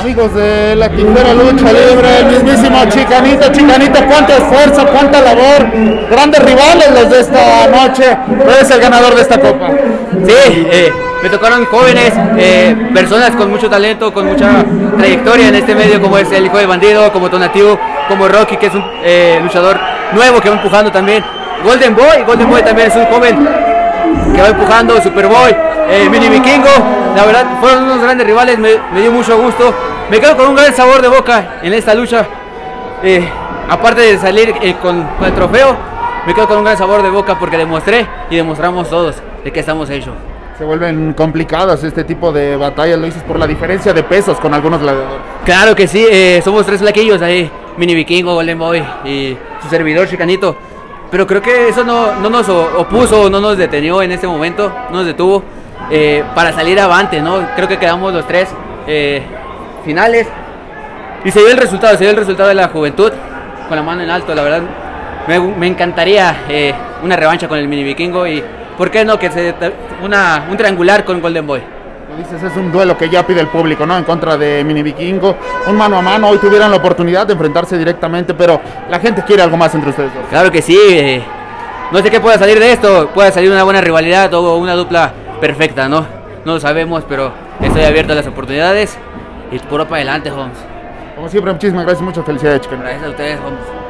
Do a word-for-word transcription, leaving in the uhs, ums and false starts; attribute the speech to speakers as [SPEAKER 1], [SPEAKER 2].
[SPEAKER 1] Amigos de la Quintera Lucha Libre, el mismísimo Chicanito, Chicanito, cuánto esfuerzo, cuánta labor, grandes rivales los de esta noche, tú eres el ganador de esta copa.
[SPEAKER 2] Sí, eh, me tocaron jóvenes, eh, personas con mucho talento, con mucha trayectoria en este medio, como es el Hijo del Bandido, como Tonatiuh, como Rocky, que es un eh, luchador nuevo que va empujando también, Golden Boy, Golden Boy también es un joven que va empujando, Superboy, eh, Mini Vikingo, la verdad fueron unos grandes rivales, me, me dio mucho gusto, me quedo con un gran sabor de boca en esta lucha, eh, aparte de salir eh, con, con el trofeo, me quedo con un gran sabor de boca porque demostré y demostramos todos de qué estamos hechos.
[SPEAKER 1] Se vuelven complicadas este tipo de batallas, lo dices por la diferencia de pesos con algunos gladiadores.
[SPEAKER 2] Claro que sí, eh, somos tres flaquillos ahí, Mini Vikingo, Golden Boy y su servidor Chicanito. Pero creo que eso no, no nos opuso, no nos detenió en este momento, no nos detuvo eh, para salir avante, ¿no? Creo que quedamos los tres eh, finales y se dio el resultado, se dio el resultado de la juventud con la mano en alto, la verdad. Me, me encantaría eh, una revancha con el Mini Vikingo y, ¿por qué no? Que se una, un triangular con Golden Boy.
[SPEAKER 1] Dices, es un duelo que ya pide el público, ¿no? En contra de Mini Vikingo, un mano a mano, hoy tuvieron la oportunidad de enfrentarse directamente, pero la gente quiere algo más entre ustedes dos.
[SPEAKER 2] Claro que sí, eh, no sé qué pueda salir de esto, puede salir una buena rivalidad o una dupla perfecta, ¿no? No lo sabemos, pero estoy abierto a las oportunidades y puro para adelante, Holmes.
[SPEAKER 1] Como siempre, muchísimas gracias, muchas felicidades, chicos.
[SPEAKER 2] Gracias a ustedes, Holmes.